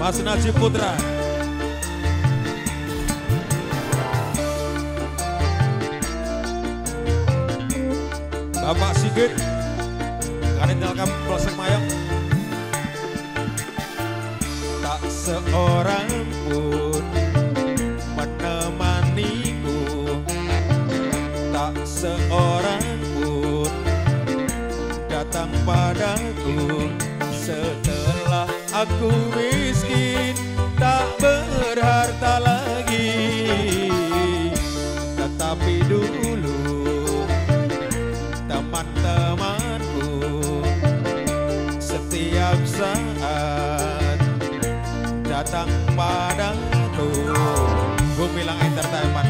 Mas Najib Putra. Bapak Sigit, Kadendal Kam Polsek Mayang. Tak seorang pun menemaniku, tak seorang pun datang padaku setelah aku miskin, tak berharta lagi. Tetapi dulu teman-temanku setiap saat datang padaku. Gumilang Entertainment.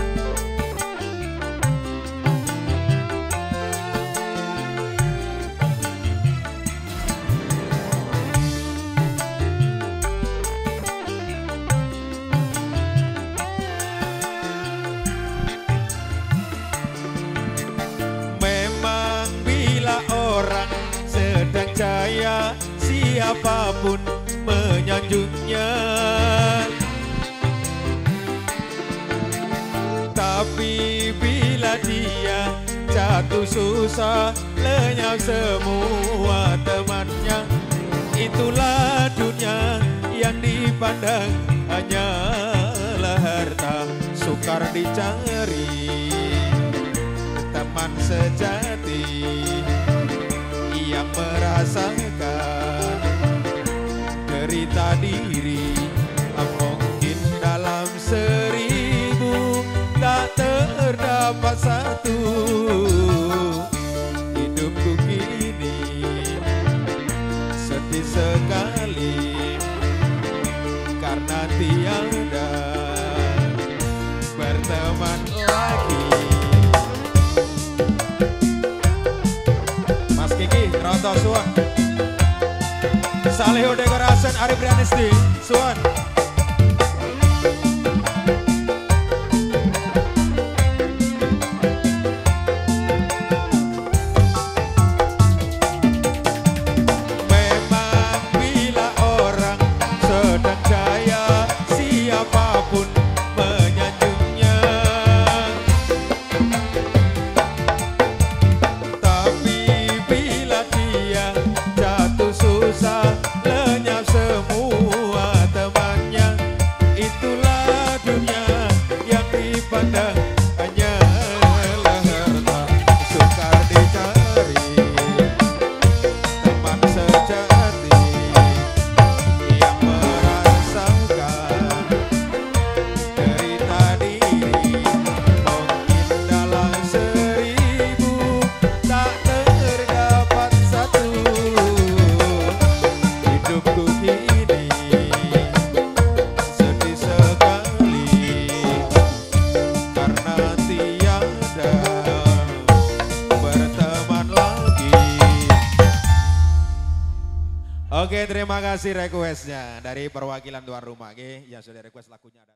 Memang bila orang sedang jaya, siapapun menyanjungnya. Tapi bila dia jatuh susah, lenyap semua temannya. Itulah dunia yang dipandang hanyalah harta, sukar dicari teman sejati yang merasakan derita diri. Mungkin dalam 1000 tak terdapat satu. Hidupku kini sedih sekali karena tiada berteman lagi. Mas Kiki, Ronto Suwon, Saleho Dekorasi, Arif Rianisti, Suwon. Memang bila orang sedang jaya, siapapun menyanjungnya. Tapi bila dia jatuh susah, lenyap semua temannya. Itulah dunia yang dipandang hanyalah harta, sukar dicari teman sejati yang merasakan derita diri. Mungkin dalam 1000 tak terdapat satu. Hidupku kini sedih sekali karena tiada berteman lagi. Oke, terima kasih requestnya dari perwakilan tuan rumah yang sudah request lagunya.